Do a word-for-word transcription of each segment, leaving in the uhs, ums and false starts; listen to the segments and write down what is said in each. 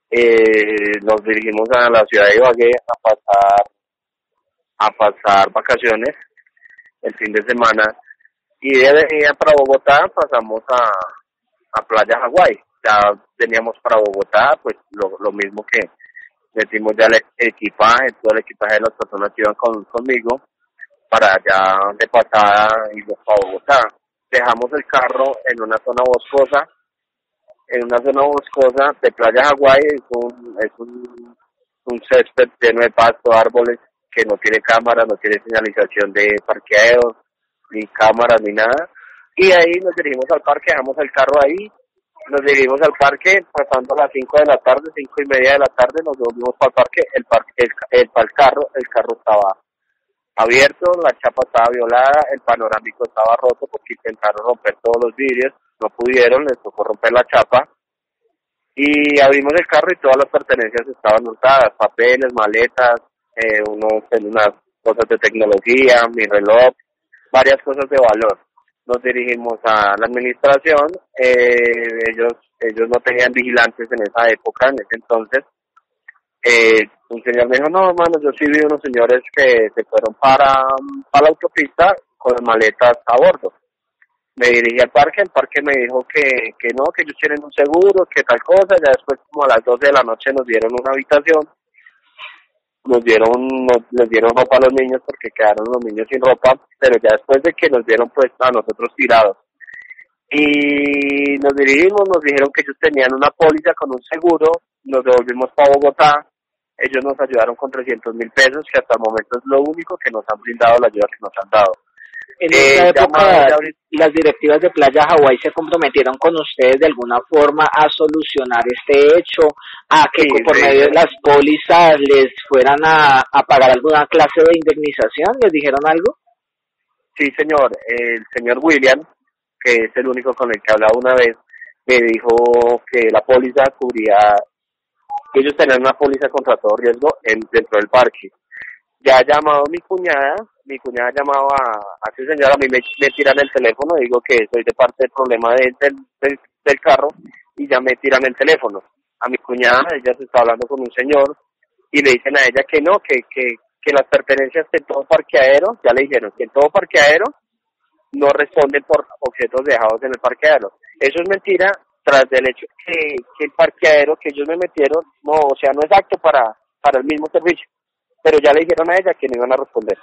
Eh, nos dirigimos a la ciudad de Ibagué a pasar, a pasar vacaciones el fin de semana y de venida para Bogotá pasamos a, a Playa Hawái. Ya teníamos para Bogotá, pues lo, lo mismo que metimos ya el equipaje, todo el equipaje de las personas que iban con, conmigo, para allá de pasada irnos para Bogotá. Dejamos el carro en una zona boscosa, en una zona boscosa de Playa Hawái, es un, es un, un césped lleno de pasto, árboles, que no tiene cámara, no tiene señalización de parqueo, ni cámaras, ni nada. Y ahí nos dirigimos al parque, dejamos el carro ahí, nos dirigimos al parque, pasando a las cinco de la tarde, cinco y media de la tarde, nos volvimos para el parque, el parque, el, el, el carro, el carro estaba abierto, la chapa estaba violada, el panorámico estaba roto porque intentaron romper todos los vidrios, no pudieron, les tocó romper la chapa, y abrimos el carro y todas las pertenencias estaban hurtadas, papeles, maletas, eh, unos, unas cosas de tecnología, mi reloj, varias cosas de valor. Nos dirigimos a la administración, eh, ellos ellos no tenían vigilantes en esa época, en ese entonces. Eh, un señor me dijo, no, hermano, yo sí vi unos señores que se fueron para, para la autopista con las maletas a bordo. Me dirigí al parque, el parque me dijo que, que no, que ellos tienen un seguro, que tal cosa. Ya después, como a las doce de la noche, nos dieron una habitación, nos dieron nos, nos dieron ropa a los niños porque quedaron los niños sin ropa, pero ya después de que nos dieron pues a nosotros tirados. Y nos dirigimos, nos dijeron que ellos tenían una póliza con un seguro, nos devolvimos para Bogotá, ellos nos ayudaron con trescientos mil pesos, que hasta el momento es lo único que nos han brindado, la ayuda que nos han dado. En esta Eh, época, las directivas de Playa Hawái se comprometieron con ustedes de alguna forma a solucionar este hecho, a que sí, por sí, medio sí. de las pólizas les fueran a, a pagar alguna clase de indemnización. ¿Les dijeron algo? Sí, señor. El señor William, que es el único con el que he hablado una vez, me dijo que la póliza cubría, que ellos tenían una póliza contra todo riesgo en, dentro del parque. Ya ha llamado mi cuñada, mi cuñada ha llamado a, a ese señor, a mí me, me tiran el teléfono, digo que soy de parte del problema de, del, del, del carro, y ya me tiran el teléfono. A mi cuñada, ella se está hablando con un señor, y le dicen a ella que no, que, que, que las pertenencias de todo parqueadero, ya le dijeron que en todo parqueadero no responden por objetos dejados en el parqueadero. Eso es mentira, tras del hecho que, que el parqueadero que ellos me metieron, no, o sea, no es apto para, para el mismo servicio. Pero ya le dijeron a ella que no iban a responder,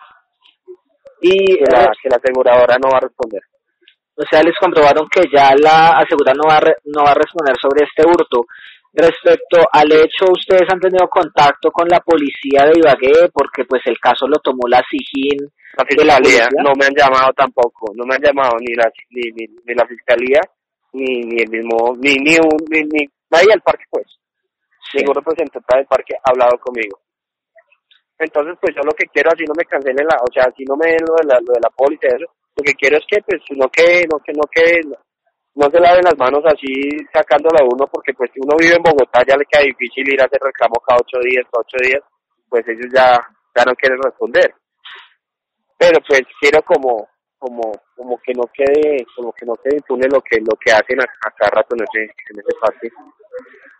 Y, que la, que la aseguradora no va a responder. o sea, les comprobaron que ya la aseguradora no va a, re, no va a responder sobre este hurto. Respecto al hecho, ¿ustedes han tenido contacto con la policía de Ibagué? Porque pues el caso lo tomó la SIJIN La de la fiscalía policía. no me han llamado tampoco, no me han llamado ni la ni, ni, ni la fiscalía, ni, ni el mismo, ni ni, un, ni, ni nadie del parque, pues. Sí. Ningún representante del parque ha hablado conmigo. Entonces, pues yo lo que quiero, así no me cancelen la, o sea, así no me den lo de la, lo de la póliza, eso, lo que quiero es que, pues, no que, no que, no que, no, no se laven las manos así sacándola a uno, porque pues si uno vive en Bogotá ya le queda difícil ir a hacer reclamo cada ocho días, cada ocho días, pues ellos ya, ya no quieren responder. Pero pues quiero como, como, como que no quede, como que no quede impune lo que, lo que hacen a, a cada rato en ese, en ese parque.